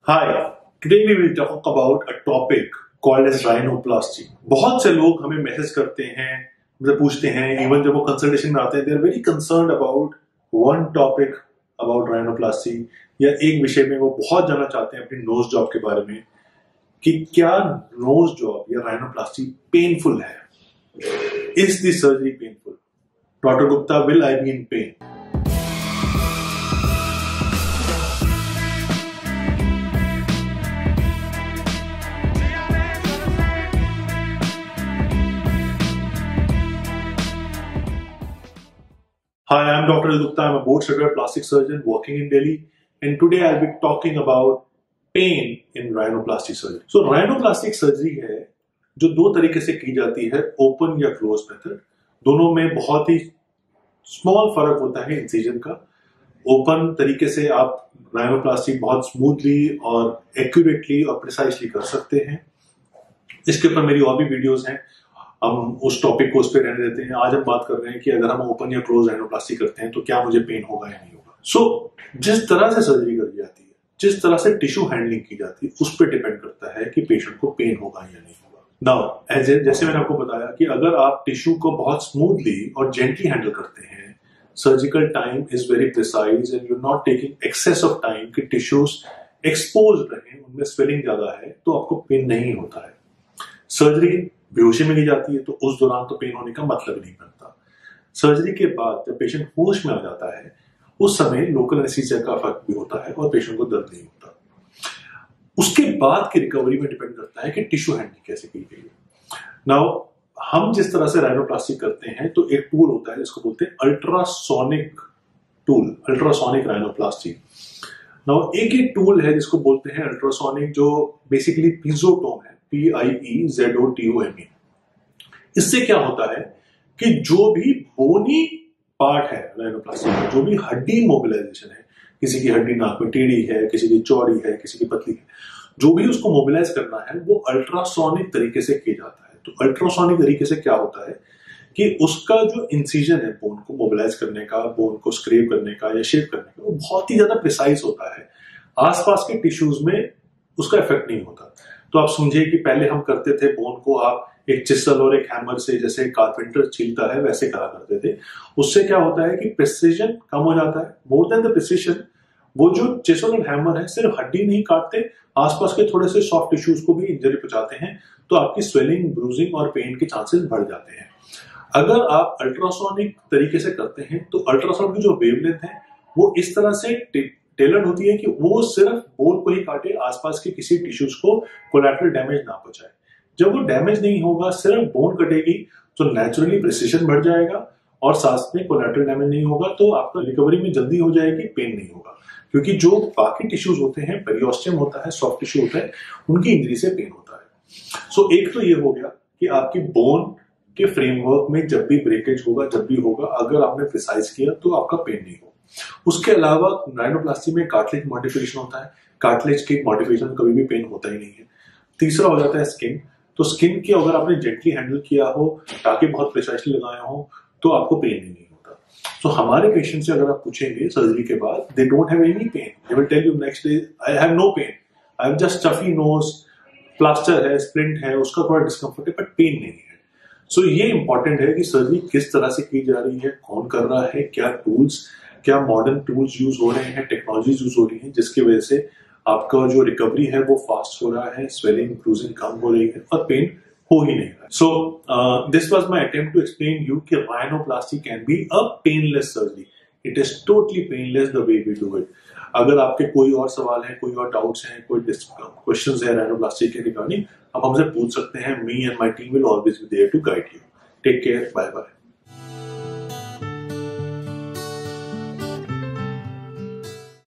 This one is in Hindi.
Hi, today we will talk about a topic called as rhinoplasty. बहुत से लोग हमें मैसेज करते हैं, मतलब पूछते हैं, इवन जब वो कंसल्टेशन में आते हैं, they are very concerned about one topic about rhinoplasty, या एक विषय में वो बहुत जानना चाहते हैं अपनी नोज जॉब के बारे में कि क्या नोज जॉब या rhinoplasty पेनफुल है? Is the surgery painful? Dr. Gupta, will I be in pain? Hi, I'm Dr. Gupta. I'm a board-certified plastic surgeon working in Delhi, and today I'll be talking about pain in rhinoplasty surgery. So, rhinoplastic surgery है जो दो तरीके से की जाती है, ओपन या क्लोज मेथड. दोनों में बहुत ही स्मॉल फर्क होता है इंसिजन का. ओपन तरीके से आप rhinoplasty बहुत स्मूथली और एक्यूरेटली और प्रिसाइसली कर सकते हैं. इसके ऊपर मेरी और भी वीडियोस हैं, हम उस टॉपिक को उस पर रहने देते हैं. आज हम बात कर रहे हैं कि अगर हम ओपन या क्लोज rhinoplasty करते हैं तो क्या मुझे पेन होगा या नहीं होगा. सो जिस तरह से सर्जरी करी जाती है, जिस तरह से टिश्यू हैंडलिंग की जाती है, उस पर डिपेंड करता है कि पेशेंट को पेन होगा या नहीं होगा. नाउ जैसे मैंने आपको बताया कि अगर आप टिश्यू को बहुत स्मूथली और जेंटली हैंडल करते हैं, surgical time is very precise and you not taking excess of time कि टिश्यूज एक्सपोज रहे, उनमें स्वेलिंग ज्यादा है, तो आपको पेन नहीं होता है. सर्जरी बेहोशी में की जाती है तो उस दौरान तो पेन होने का मतलब नहीं बनता. सर्जरी के बाद जब पेशेंट होश में आ जाता है, उस समय लोकल एनेस्थीसिया का इफेक्ट भी होता है और पेशेंट को दर्द नहीं होता. उसके बाद की रिकवरी में डिपेंड करता है कि टिश्यू हैंडलिंग कैसे की गई है. नाउ हम जिस तरह से राइनोप्लास्टी करते हैं तो एक टूल होता है जिसको बोलते हैं ultrasonic tool, ultrasonic rhinoplasty. Now एक टूल है जिसको बोलते हैं अल्ट्रासोनिक, जो बेसिकली पिज़ोटोम है, PIEZOTOME. इससे क्या होता है कि जो भी बोनी पार्ट है राइनोप्लास्टी में, जो भी हड्डी मोबिलाइजेशन है, किसी की हड्डी नाक में टेढ़ी है, किसी की चौड़ी है, किसी की पतली है, जो भी उसको मोबिलाइज करना है वो अल्ट्रासोनिक तरीके से किया जाता है. तो अल्ट्रासोनिक तरीके से क्या होता है कि उसका जो इंसिजन है बोन को मोबिलाइज करने का, बोन को स्क्रेप करने का या शेप करने का, वो बहुत ही ज्यादा प्रिसाइज होता है. आसपास के टिश्यूज में उसका इफेक्ट नहीं होता. तो आप समझिए कि पहले हम करते थे बोन को आप एक चिसल और एक हैमर से, जैसे कारपेंटर छीलता है वैसे करा करते थे. उससे क्या होता है कि प्रिसिजन कम हो जाता है. मोर देन द प्रिसिजन, वो जो चिसल और हैमर है सिर्फ हड्डी नहीं काटते, आसपास के थोड़े से सॉफ्ट टिश्यूज को भी इंजरी पहुंचाते हैं, तो आपकी स्वेलिंग, ब्रूजिंग और पेन के चांसेस बढ़ जाते हैं. अगर आप अल्ट्रासोनिक तरीके से करते हैं तो अल्ट्रासाउंड की जो वेवलेंथ है वो इस तरह से टेलर्ड होती है कि वो सिर्फ बोन को ही काटे, आसपास के किसी टिश्यूज को कोलैटरल डैमेज ना पहुंचाए. जब वो डैमेज नहीं होगा, सिर्फ बोन कटेगी, तो नेचुरली प्रिसिजन बढ़ जाएगा और साथ में कोलैटरल डैमेज नहीं होगा, तो आपका रिकवरी में जल्दी हो जाएगी, पेन नहीं होगा. क्योंकि जो बाकी टिश्यूज होते हैं, पेरियोस्टियम होता है, सॉफ्ट टिश्यू होता है, उनकी इंजरी से पेन होता है. सो एक तो ये हो गया कि आपकी बोन के फ्रेमवर्क में जब भी ब्रेकेज होगा, जब भी होगा, अगर आपने प्रिसाइज किया तो आपका पेन नहीं होगा. उसके अलावा राइनोप्लास्टी में कार्टिलेज मॉडिफिकेशन होता है. कार्टिलेज के मॉडिफिकेशन कभी भी पेन होता ही नहीं है. तीसरा हो जाता है स्किन. तो स्किन की अगर आपने जेंटली हैंडल किया हो, टाके बहुत प्रिसाइसली लगाया हो, तो आपको पेन ही नहीं होता. तो हमारे पेशेंट से अगर आप पूछेंगे सर्जरी के बाद, they don't have any pain. They will tell you next day, I have no pain, I have just stuffy nose, plaster है, स्प्लिंट है, उसका थोड़ा डिस्कम्फर्ट है, बट पेन नहीं है. सो ये इंपॉर्टेंट है कि सर्जरी किस तरह से की जा रही है, कौन कर रहा है, क्या मॉडर्न टूल्स यूज हो रहे हैं, टेक्नोलॉजीज यूज हो रही हैं, जिसकी वजह से आपका जो रिकवरी है वो फास्ट हो रहा है, स्वेलिंग, ब्रूजिंग कम हो रही है और पेन हो ही नहीं रहा. So this was my attempt to explain you कि rhinoplasty can be a painless surgery. It is totally painless the way we do it. अगर आपके कोई और सवाल है, कोई और डाउट्स हैं, कोई क्वेश्चंस है राइनोप्लास्टी के रिगार्डिंग, आप हमसे पूछ सकते हैं. Me and my team will always be there to guide you. Take care, bye bye.